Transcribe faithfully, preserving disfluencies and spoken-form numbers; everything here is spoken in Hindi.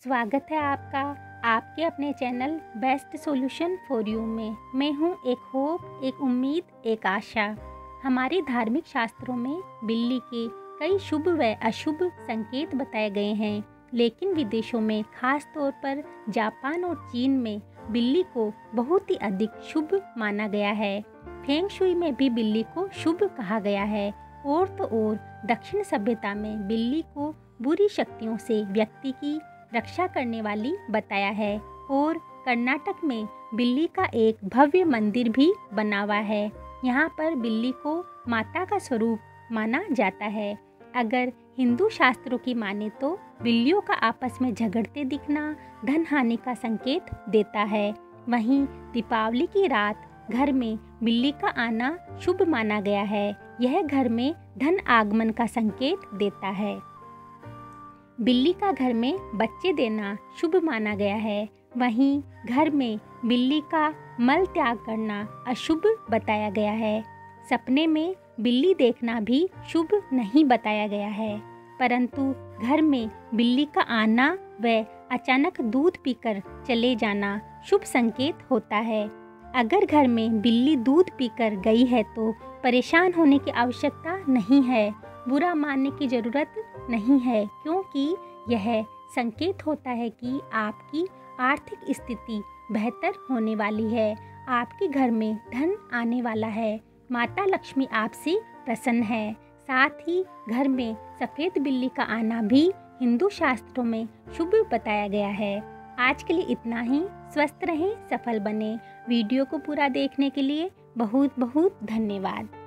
स्वागत है आपका आपके अपने channel best solution for you में। मैं हूँ एक होप, एक उम्मीद, एक आशा। हमारे धार्मिक शास्त्रों में बिल्ली के कई शुभ व अशुभ संकेत बताए गए हैं, लेकिन विदेशों में खास तौर पर जापान और चीन में बिल्ली को बहुत ही अधिक शुभ माना गया है। फेंग शुई में भी बिल्ली को शुभ कहा गया है। और तो और दक्षिण सभ्यता में बिल्ली को बुरी शक्तियों से व्यक्ति की रक्षा करने वाली बताया है। और कर्नाटक में बिल्ली का एक भव्य मंदिर भी बना हुआ है। यहाँ पर बिल्ली को माता का स्वरूप माना जाता है। अगर हिंदू शास्त्रों की माने तो बिल्लियों का आपस में झगड़ते दिखना धन हानि का संकेत देता है। वहीं दीपावली की रात घर में बिल्ली का आना शुभ माना गया है। यह घर में धन आगमन का संकेत देता है। बिल्ली का घर में बच्चे देना शुभ माना गया है। वहीं घर में बिल्ली का मल त्याग करना अशुभ बताया गया है। सपने में बिल्ली देखना भी शुभ नहीं बताया गया है, परंतु घर में बिल्ली का आना व अचानक दूध पीकर चले जाना शुभ संकेत होता है। अगर घर में बिल्ली दूध पीकर गई है तो परेशान होने की आवश्यकता नहीं है, बुरा मानने की ज़रूरत नहीं है, क्योंकि यह संकेत होता है कि आपकी आर्थिक स्थिति बेहतर होने वाली है। आपके घर में धन आने वाला है। माता लक्ष्मी आपसे प्रसन्न है। साथ ही घर में सफ़ेद बिल्ली का आना भी हिंदू शास्त्रों में शुभ बताया गया है। आज के लिए इतना ही। स्वस्थ रहें, सफल बने। वीडियो को पूरा देखने के लिए बहुत बहुत धन्यवाद।